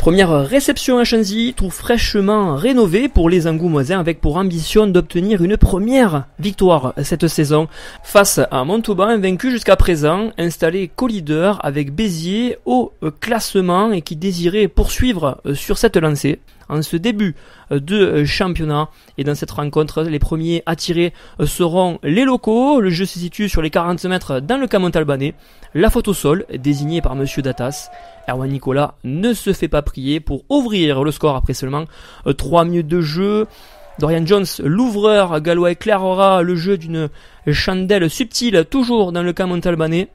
Première réception à Chanzy, tout fraîchement rénové pour les Angoumoisins avec pour ambition d'obtenir une première victoire cette saison face à Montauban, vaincu jusqu'à présent, installé co-leader avec Béziers au classement et qui désirait poursuivre sur cette lancée. En ce début de championnat et dans cette rencontre, les premiers attirés seront les locaux. Le jeu se situe sur les 40 mètres dans le camp montalbanais. La faute au sol, désignée par Monsieur Datas. Erwan Nicolas ne se fait pas prier pour ouvrir le score après seulement 3 minutes de jeu. Dorian Jones, l'ouvreur gallois, éclairera le jeu d'une chandelle subtile, toujours dans le camp montalbanais.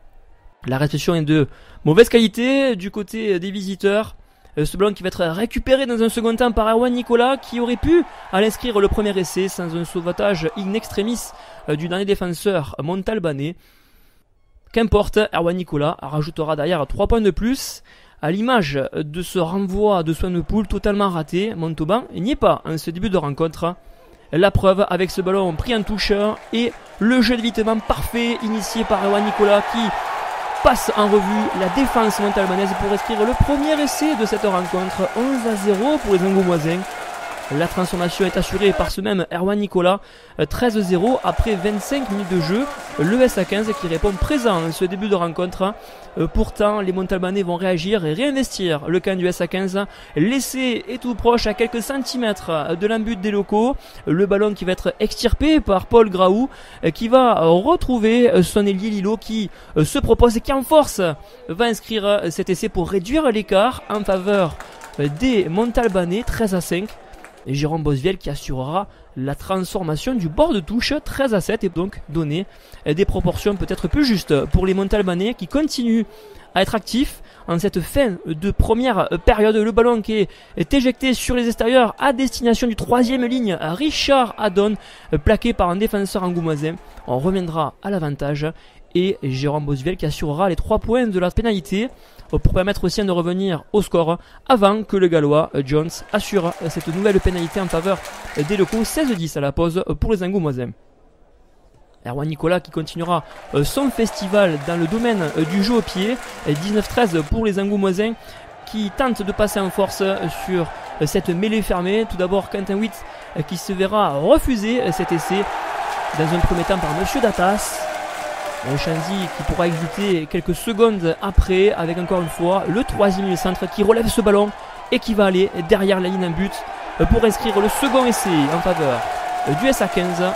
La réception est de mauvaise qualité du côté des visiteurs. Ce ballon qui va être récupéré dans un second temps par Erwan Nicolas qui aurait pu aller inscrire le premier essai sans un sauvetage in extremis du dernier défenseur montalbanais. Qu'importe, Erwan Nicolas rajoutera derrière 3 points de plus. À l'image de ce renvoi de Swanepoel totalement raté, Montauban n'y est pas en ce début de rencontre. La preuve avec ce ballon pris en touche et le jeu d'évitement parfait initié par Erwan Nicolas qui passe en revue la défense montalbanaise pour inscrire le premier essai de cette rencontre. 11-0 pour les Angoumoisins. La transformation est assurée par ce même Erwan Nicolas. 13-0 après 25 minutes de jeu. Le SA15 qui répond présent en ce début de rencontre. Pourtant, les Montalbanais vont réagir et réinvestir le camp du SA15. L'essai est tout proche à quelques centimètres de l'embut des locaux. Le ballon qui va être extirpé par Paul Graou qui va retrouver son ailier Lilo qui se propose et qui en force va inscrire cet essai pour réduire l'écart en faveur des Montalbanais. 13-5. Et Jérôme Bosviel qui assurera la transformation du bord de touche 13-7 et donc donner des proportions peut-être plus justes pour les Montalbanais qui continuent à être actifs en cette fin de première période. Le ballon qui est éjecté sur les extérieurs à destination du 3e ligne, Richard Adon, plaqué par un défenseur angoumoisin. On reviendra à l'avantage et Jérôme Bosviel qui assurera les 3 points de la pénalité pour permettre aussi de revenir au score avant que le Gallois Jones assure cette nouvelle pénalité en faveur des locaux. 16-10 à la pause pour les Angoumoisins. Erwan Nicolas qui continuera son festival dans le domaine du jeu au pied. 19-13 pour les Angoumoisins qui tentent de passer en force sur cette mêlée fermée. Tout d'abord Quentin Witt qui se verra refuser cet essai dans un premier temps par Monsieur Datas. Chanzy qui pourra exulter quelques secondes après avec encore une fois le 3e centre qui relève ce ballon et qui va aller derrière la ligne en but pour inscrire le second essai en faveur du SA15.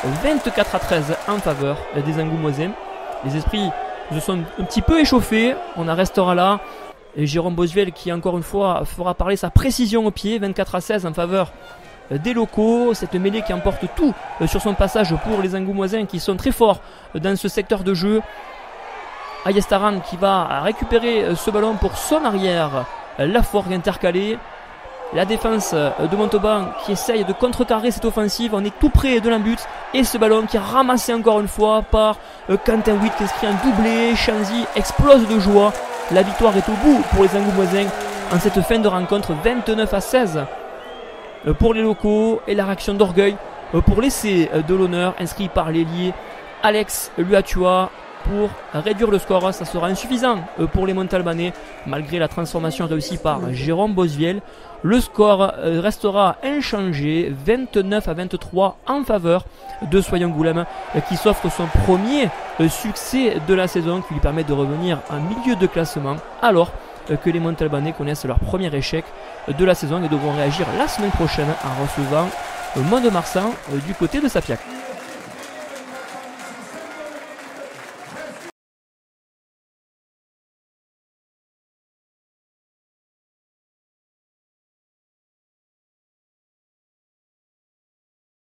24-13 en faveur des Angoumoisins. Les esprits se sont un petit peu échauffés, on en restera là. Et Jérôme Bosviel qui encore une fois fera parler sa précision au pied. 24-16 en faveur des locaux, cette mêlée qui emporte tout sur son passage pour les Angoumoisins qui sont très forts dans ce secteur de jeu. Ayestaran qui va récupérer ce ballon pour son arrière, Laforgue intercalé. La défense de Montauban qui essaye de contrecarrer cette offensive. On est tout près de l'embut et ce ballon qui est ramassé encore une fois par Quentin Witt qui inscrit un doublé. Chanzy explose de joie. La victoire est au bout pour les Angoumoisins en cette fin de rencontre. 29-16 pour les locaux et la réaction d'orgueil pour l'essai de l'honneur inscrit par l'ailier Alex Luatua pour réduire le score. Ça sera insuffisant pour les Montalbanais malgré la transformation réussie par Jérôme Bosviel. Le score restera inchangé, 29-23 en faveur de Soyons-Goulême qui s'offre son premier succès de la saison qui lui permet de revenir en milieu de classement alors que les Montalbanais connaissent leur premier échec de la saison et devront réagir la semaine prochaine en recevant Mont-de-Marsan du côté de Sapiac.